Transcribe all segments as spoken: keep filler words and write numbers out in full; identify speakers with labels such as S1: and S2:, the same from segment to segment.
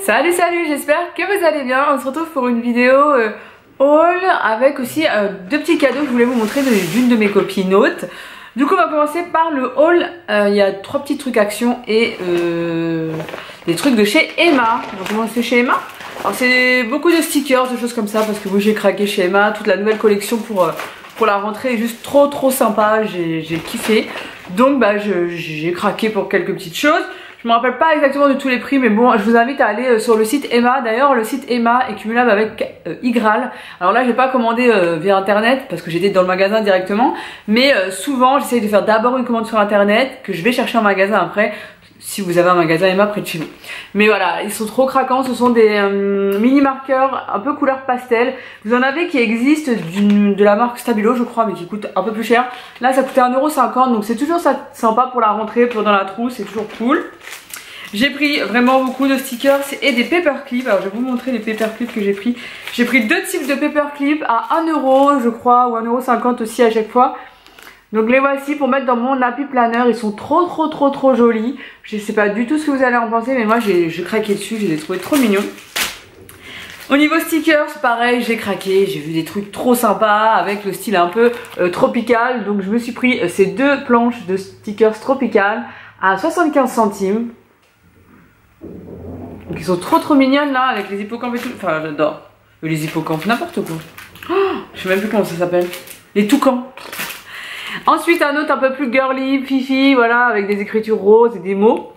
S1: Salut salut, j'espère que vous allez bien. On se retrouve pour une vidéo euh, haul avec aussi euh, deux petits cadeaux que je voulais vous montrer d'une de, de mes copines hôtes. Du coup on va commencer par le haul. Il euh, y a trois petits trucs Action et euh, des trucs de chez Emma. On va commencer chez Emma. Alors c'est beaucoup de stickers, de choses comme ça parce que moi j'ai craqué chez Emma. Toute la nouvelle collection pour, euh, pour la rentrée est juste trop trop sympa, j'ai kiffé. Donc bah j'ai craqué pour quelques petites choses. Je me rappelle pas exactement de tous les prix, mais bon, je vous invite à aller sur le site Emma. D'ailleurs, le site Emma est cumulable avec euh, Igral. Alors là, j'ai pas commandé euh, via internet parce que j'étais dans le magasin directement. Mais euh, souvent, j'essaye de faire d'abord une commande sur internet que je vais chercher en magasin après. Si vous avez un magasin Emma près de chez vous. Mais voilà, ils sont trop craquants. Ce sont des euh, mini marqueurs un peu couleur pastel. Vous en avez qui existent de la marque Stabilo, je crois, mais qui coûtent un peu plus cher. Là, ça coûtait un euro cinquante, donc c'est toujours ça, sympa pour la rentrée, pour dans la trousse, c'est toujours cool. J'ai pris vraiment beaucoup de stickers et des paperclips. Alors je vais vous montrer les paperclips que j'ai pris. J'ai pris deux types de paperclips à un euro, je crois, ou un euro cinquante aussi à chaque fois. Donc les voici pour mettre dans mon Happy Planner. Ils sont trop trop trop trop jolis. Je sais pas du tout ce que vous allez en penser, mais moi j'ai craqué dessus, je les ai trouvés trop mignons. Au niveau stickers, pareil, j'ai craqué, j'ai vu des trucs trop sympas avec le style un peu euh, tropical. Donc je me suis pris euh, ces deux planches de stickers tropical à soixante-quinze centimes. Donc ils sont trop trop mignonnes là avec les hippocampes et tout. Enfin j'adore. Les hippocampes, n'importe quoi. Oh, je sais même plus comment ça s'appelle. Les toucans. Ensuite un autre un peu plus girly, fifi, voilà, avec des écritures roses et des mots.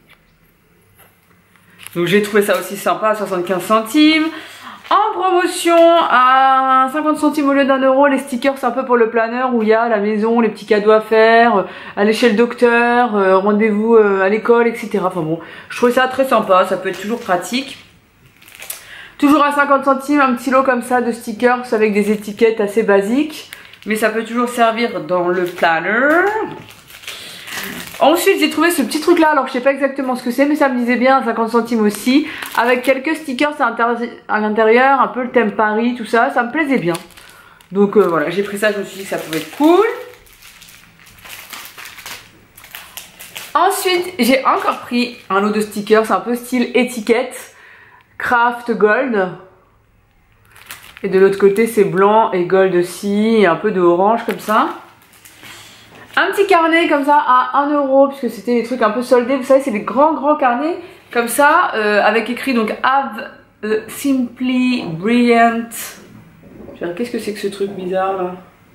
S1: Donc j'ai trouvé ça aussi sympa à soixante-quinze centimes. En promotion à cinquante centimes au lieu d'un euro, les stickers c'est un peu pour le planeur où il y a la maison, les petits cadeaux à faire, aller chez le docteur, euh, rendez-vous euh, à l'école, et cetera. Enfin bon, je trouvais ça très sympa, ça peut être toujours pratique. Toujours à cinquante centimes, un petit lot comme ça de stickers avec des étiquettes assez basiques. Mais ça peut toujours servir dans le planner. Ensuite j'ai trouvé ce petit truc là, alors je sais pas exactement ce que c'est mais ça me disait bien à cinquante centimes aussi. Avec quelques stickers à l'intérieur, un peu le thème Paris, tout ça, ça me plaisait bien. Donc euh, voilà, j'ai pris ça, je me suis dit que ça pouvait être cool. Ensuite j'ai encore pris un lot de stickers, c'est un peu style étiquette, craft gold. Et de l'autre côté c'est blanc et gold aussi, et un peu de orange comme ça. Un petit carnet comme ça à un euro, puisque c'était des trucs un peu soldés. Vous savez, c'est des grands grands carnets comme ça, euh, avec écrit donc Have a Simply Brilliant. Qu'est-ce que c'est que ce truc bizarre là?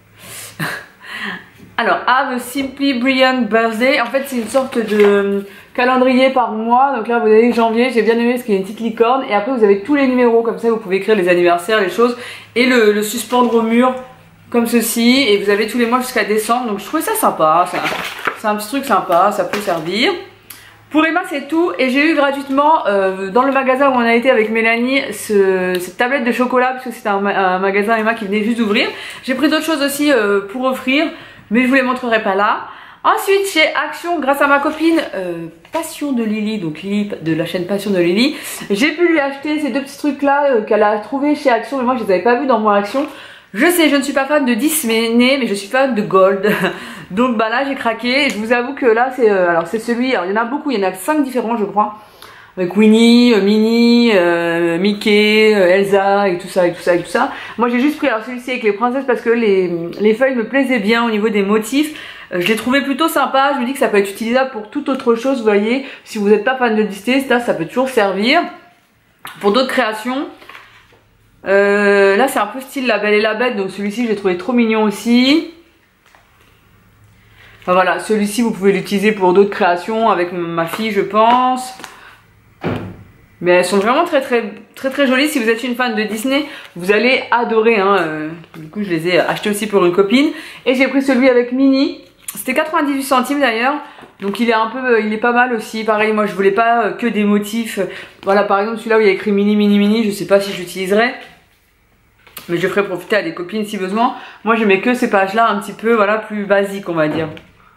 S1: Alors, Have a Simply Brilliant Birthday. En fait, c'est une sorte de calendrier par mois. Donc là, vous avez janvier, j'ai bien aimé parce qu'il y a une petite licorne. Et après, vous avez tous les numéros comme ça. Vous pouvez écrire les anniversaires, les choses. Et le, le suspendre au mur comme ceci. Et vous avez tous les mois jusqu'à décembre. Donc je trouvais ça sympa. C'est un, un petit truc sympa, ça peut servir. Pour Emma, c'est tout. Et j'ai eu gratuitement euh, dans le magasin où on a été avec Mélanie ce, cette tablette de chocolat. Parce que c'était un, un magasin Emma qui venait juste d'ouvrir. J'ai pris d'autres choses aussi euh, pour offrir. Mais je vous les montrerai pas là. Ensuite chez Action, grâce à ma copine euh, Passion de Lily, donc Lily de la chaîne Passion de Lily, j'ai pu lui acheter ces deux petits trucs là euh, qu'elle a trouvé chez Action. Mais moi je les avais pas vus dans mon Action. Je sais, je ne suis pas fan de Disney, mais je suis fan de Gold. Donc bah là j'ai craqué. Et je vous avoue que là c'est euh, alors c'est celui, alors il y en a beaucoup, il y en a cinq différents je crois. Avec Winnie, euh, Minnie, euh, Mickey, euh, Elsa et tout ça et tout ça et tout ça. Moi j'ai juste pris alors celui-ci avec les princesses parce que les, les feuilles me plaisaient bien au niveau des motifs. Euh, je l'ai trouvé plutôt sympa, je me dis que ça peut être utilisable pour toute autre chose, vous voyez. Si vous n'êtes pas fan de Disney, ça, ça peut toujours servir. Pour d'autres créations. Euh, là c'est un peu style La Belle et la Bête, donc celui-ci je l'ai trouvé trop mignon aussi. Enfin voilà, celui-ci vous pouvez l'utiliser pour d'autres créations avec ma fille je pense. Mais elles sont vraiment très très très très jolies. Si vous êtes une fan de Disney, vous allez adorer hein. euh, Du coup je les ai achetés aussi pour une copine. Et j'ai pris celui avec Minnie. C'était quatre-vingt-dix-huit centimes d'ailleurs. Donc il est un peu, il est pas mal aussi. Pareil, moi je voulais pas que des motifs. Voilà par exemple celui-là où il y a écrit Mini Mini Mini. Je sais pas si j'utiliserai, mais je ferai profiter à des copines si besoin. Moi je mets que ces pages là un petit peu voilà plus basiques on va dire.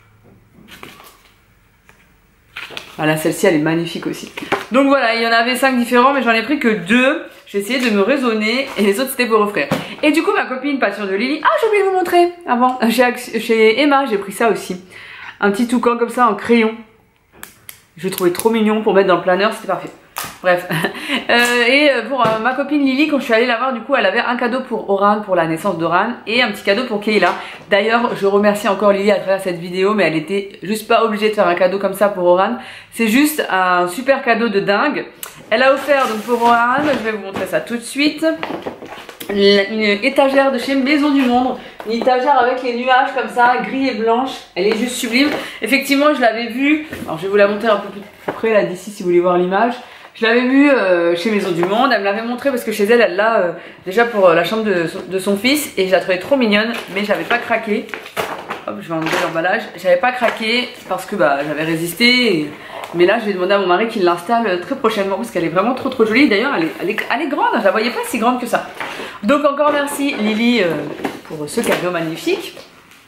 S1: Voilà, celle-ci elle est magnifique aussi. Donc voilà, il y en avait cinq différents mais j'en ai pris que deux. J'ai essayé de me raisonner et les autres c'était pour offrir. Et du coup ma copine Passion de Lily, ah j'ai oublié de vous montrer avant, chez, chez Emma j'ai pris ça aussi. Un petit toucan comme ça en crayon. Je le trouvais trop mignon pour mettre dans le planeur, c'était parfait. Bref. euh, et pour euh, ma copine Lily, quand je suis allée la voir, du coup, elle avait un cadeau pour Oran, pour la naissance d'Oran, et un petit cadeau pour Kayla. D'ailleurs, je remercie encore Lily à travers cette vidéo, mais elle était juste pas obligée de faire un cadeau comme ça pour Oran. C'est juste un super cadeau de dingue. Elle a offert donc pour Oran, je vais vous montrer ça tout de suite, une étagère de chez Maison du Monde, une étagère avec les nuages comme ça, gris et blanche. Elle est juste sublime. Effectivement, je l'avais vue, alors je vais vous la montrer un peu plus près là d'ici si vous voulez voir l'image. Je l'avais vue euh, chez Maison du Monde, elle me l'avait montré parce que chez elle, elle l'a euh, déjà pour euh, la chambre de, de son fils, et je la trouvais trop mignonne, mais j'avais pas craqué. Hop, je vais enlever l'emballage. J'avais pas craqué parce que bah j'avais résisté. Et... Mais là, je vais demander à mon mari qu'il l'installe très prochainement parce qu'elle est vraiment trop trop jolie. D'ailleurs, elle est, elle, est, elle est grande, je la voyais pas si grande que ça. Donc encore merci Lily euh, pour ce cadeau magnifique.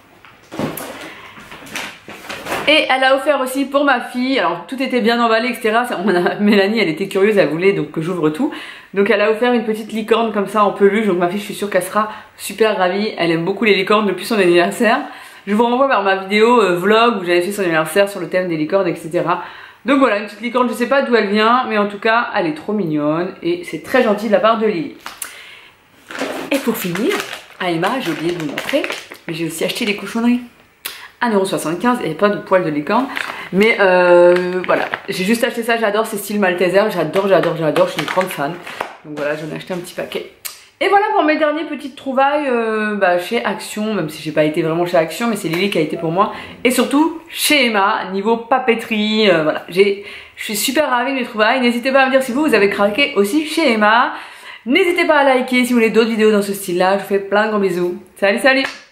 S1: Et elle a offert aussi pour ma fille, alors tout était bien emballé, et cetera. On a, Mélanie, elle était curieuse, elle voulait donc que j'ouvre tout. Donc elle a offert une petite licorne comme ça en peluche. Donc ma fille, je suis sûre qu'elle sera super ravie. Elle aime beaucoup les licornes depuis son anniversaire. Je vous renvoie vers ma vidéo euh, vlog où j'avais fait son anniversaire sur le thème des licornes, et cetera. Donc voilà, une petite licorne, je sais pas d'où elle vient, mais en tout cas, elle est trop mignonne et c'est très gentil de la part de Lily. Et pour finir, à Emma, j'ai oublié de vous montrer, mais j'ai aussi acheté des cochonneries. un euro soixante-quinze et pas de poils de licorne. Mais euh, voilà, j'ai juste acheté ça, j'adore ces styles Malteser, j'adore, j'adore, j'adore, je suis une grande fan. Donc voilà, j'en ai acheté un petit paquet. Et voilà pour mes dernières petites trouvailles euh, bah, chez Action, même si j'ai pas été vraiment chez Action, mais c'est Lily qui a été pour moi. Et surtout chez Emma, niveau papeterie, euh, voilà. Je suis super ravie de mes trouvailles. N'hésitez pas à me dire si vous, vous avez craqué aussi chez Emma. N'hésitez pas à liker si vous voulez d'autres vidéos dans ce style-là. Je vous fais plein de gros bisous. Salut, salut!